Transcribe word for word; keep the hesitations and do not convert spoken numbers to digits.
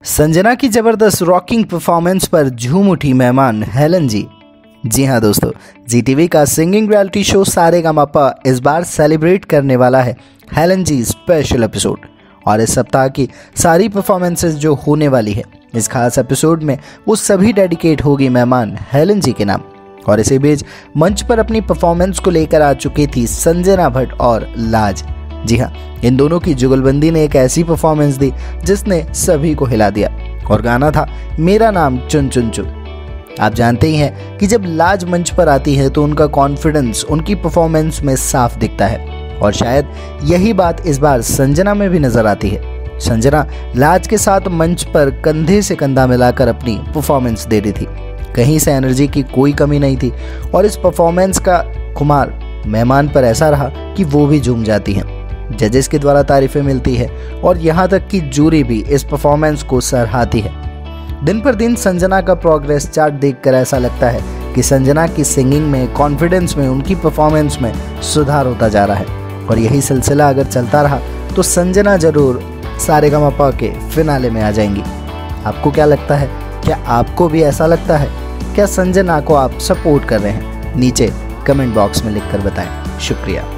संजना की जबरदस्त rocking performance पर झूम उठी मेहमान हेलन जी। जी हाँ दोस्तों, जी टीवी का सिंगिंग रियलिटी शो सारेगामापा इस बार सेलिब्रेट करने वाला है हेलन जी स्पेशल एपिसोड। और इस सप्ताह की सारी परफॉर्मेंसेस जो होने वाली है इस खास एपिसोड में वो सभी डेडिकेट होगी मेहमान हेलन जी के नाम। और इसी बीच मंच पर अपनी परफॉर्मेंस को लेकर आ चुकी थी संजना भट्ट और लाज। जी हाँ, इन दोनों की जुगलबंदी ने एक ऐसी परफॉर्मेंस दी जिसने सभी को हिला दिया और गाना था मेरा नाम चुन चुन चुन। आप जानते ही हैं कि जब लाज मंच पर आती है तो उनका कॉन्फिडेंस उनकी परफॉर्मेंस में साफ दिखता है और शायद यही बात इस बार संजना में भी नजर आती है। संजना लाज के साथ मंच पर कंधे से कंधा मिलाकर अपनी परफॉर्मेंस दे रही थी। कहीं से एनर्जी की कोई कमी नहीं थी और इस परफॉर्मेंस का खुमार मेहमान पर ऐसा रहा कि वो भी झूम जाती हैं। जजेस के द्वारा तारीफें मिलती है और यहाँ तक कि जूरी भी इस परफॉर्मेंस को सराहती है। दिन पर दिन संजना का प्रोग्रेस चार्ट देखकर ऐसा लगता है कि संजना की सिंगिंग में, कॉन्फिडेंस में, उनकी परफॉर्मेंस में सुधार होता जा रहा है। और यही सिलसिला अगर चलता रहा तो संजना जरूर सारेगामापा के फिनाले में आ जाएंगी। आपको क्या लगता है? क्या आपको भी ऐसा लगता है? क्या संजना को आप सपोर्ट कर रहे हैं? नीचे कमेंट बॉक्स में लिखकर बताएं। शुक्रिया।